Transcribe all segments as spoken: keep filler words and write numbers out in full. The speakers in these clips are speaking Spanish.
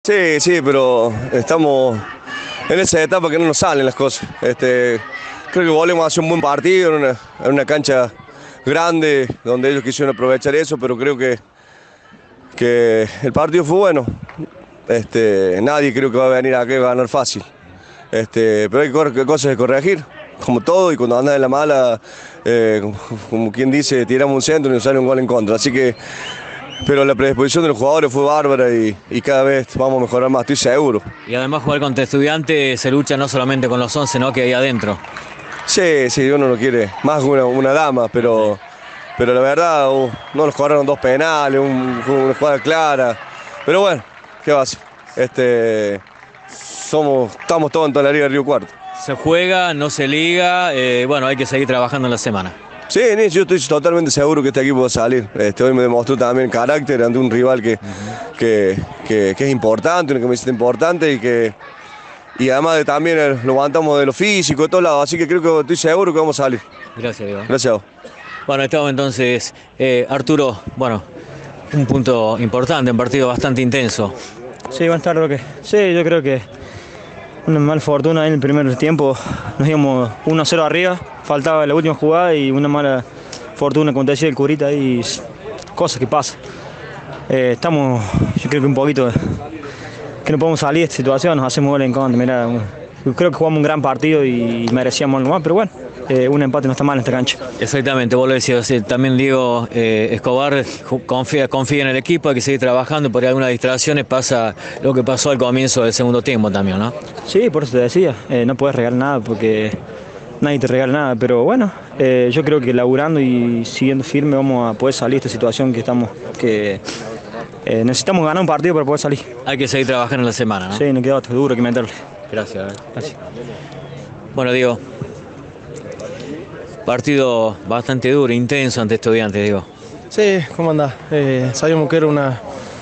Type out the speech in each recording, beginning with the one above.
Sí, sí, pero estamos en esa etapa que no nos salen las cosas. Este, creo que volvemos a hacer un buen partido en una, en una cancha grande, donde ellos quisieron aprovechar eso, pero creo que, que el partido fue bueno. Este, nadie creo que va a venir acá a ganar fácil. Este, pero hay cosas que corregir, como todo, y cuando anda de la mala, eh, como, como quien dice, tiramos un centro y nos sale un gol en contra. Así que, pero la predisposición de los jugadores fue bárbara y, y cada vez vamos a mejorar más, estoy seguro. Y además jugar contra Estudiantes se lucha no solamente con los once, ¿no?, que hay adentro. Sí, sí, uno no quiere más una, una dama, pero, pero la verdad uh, no nos cobraron dos penales, un, una jugada clara. Pero bueno, ¿qué va a hacer? Este, somos, estamos todos en toda la Liga de Río Cuarto. Se juega, no se liga, eh, bueno, hay que seguir trabajando en la semana. Sí, yo estoy totalmente seguro que este equipo va a salir. Este, hoy me demostró también carácter ante un rival que, uh-huh. que, que, que es importante, una camiseta importante y que y además de, también lo aguantamos de lo físico, de todos lados, así que creo que estoy seguro que vamos a salir. Gracias, Diego. Gracias a vos. Bueno, estamos entonces, eh, Arturo, bueno, un punto importante, un partido bastante intenso. Sí, buenas tardes, Roque. Sí, yo creo que una mala fortuna en el primer tiempo, nos íbamos uno a cero arriba, faltaba la última jugada y una mala fortuna, como te decía el Curita, y cosas que pasan. Eh, estamos, yo creo que un poquito, que no podemos salir de esta situación, nos hacemos gol en contra. Mira, yo creo que jugamos un gran partido y merecíamos algo más, pero bueno, eh, un empate no está mal en esta cancha. Exactamente, vos lo decías, también Diego eh, Escobar confía, confía en el equipo, hay que seguir trabajando, por algunas distracciones pasa lo que pasó al comienzo del segundo tiempo también, ¿no? Sí, por eso te decía, eh, no puedes regalar nada porque nadie te regala nada, pero bueno, eh, yo creo que laburando y siguiendo firme vamos a poder salir de esta situación que estamos, que eh, necesitamos ganar un partido para poder salir. Hay que seguir trabajando en la semana, ¿no? Sí, nos queda otro duro que meterle. Gracias. Gracias. Bueno, Diego, partido bastante duro, intenso ante Estudiantes, Diego. Sí, ¿cómo andás? Eh, sabíamos que era una,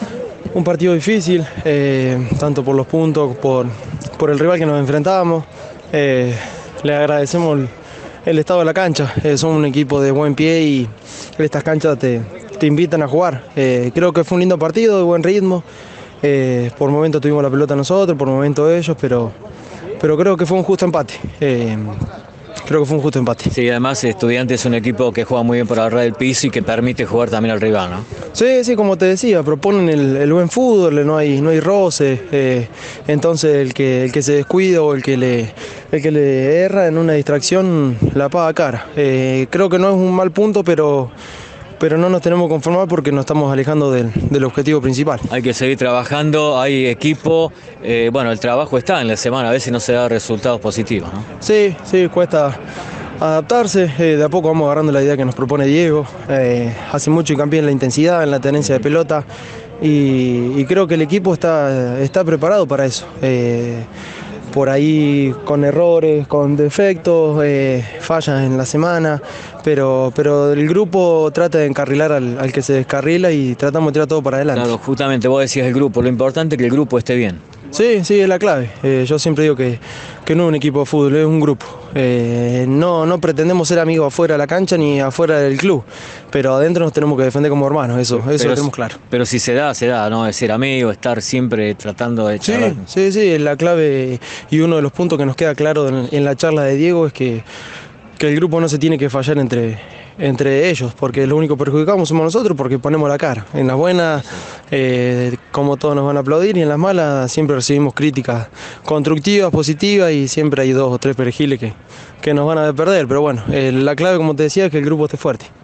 un partido difícil, eh, tanto por los puntos, por, por el rival que nos enfrentábamos. Eh, le agradecemos el, el estado de la cancha. Eh, somos un equipo de buen pie y estas canchas te, te invitan a jugar. Eh, creo que fue un lindo partido, de buen ritmo. Eh, por momentos tuvimos la pelota nosotros, por momentos ellos, pero, pero creo que fue un justo empate. Eh, Creo que fue un justo empate. Sí, además Estudiantes es un equipo que juega muy bien por agarrar el piso y que permite jugar también al rival, ¿no? Sí, sí, como te decía, proponen el, el buen fútbol, no hay, no hay roce, eh, entonces el que, el que se descuida o el que, le, el que le erra en una distracción la paga cara. Eh, creo que no es un mal punto, pero... pero no nos tenemos que conformar porque nos estamos alejando del, del objetivo principal. Hay que seguir trabajando, hay equipo, eh, bueno, el trabajo está en la semana, a veces no se da resultados positivos, ¿no? Sí, sí, cuesta adaptarse, eh, de a poco vamos agarrando la idea que nos propone Diego, eh, hace mucho hincapié en la intensidad, en la tenencia de pelota y, y creo que el equipo está, está preparado para eso. Eh, por ahí con errores, con defectos, eh, fallas en la semana, pero, pero el grupo trata de encarrilar al, al que se descarrila y tratamos de tirar todo para adelante. Claro, justamente vos decías el grupo, lo importante es que el grupo esté bien. Sí, sí, es la clave. Eh, yo siempre digo que, que no es un equipo de fútbol, es un grupo. Eh, no, no pretendemos ser amigos afuera de la cancha ni afuera del club, pero adentro nos tenemos que defender como hermanos, eso, eso pero, lo tenemos claro. Pero si se da, se da, ¿no? Es ser amigo, estar siempre tratando de charlar. Sí, sí, sí, es la clave y uno de los puntos que nos queda claro en, en la charla de Diego es que, que el grupo no se tiene que fallar entre... entre ellos, porque lo único que perjudicamos somos nosotros porque ponemos la cara. En las buenas, eh, como todos nos van a aplaudir, y en las malas siempre recibimos críticas constructivas, positivas, y siempre hay dos o tres perejiles que, que nos van a perder. Pero bueno, eh, la clave, como te decía, es que el grupo esté fuerte.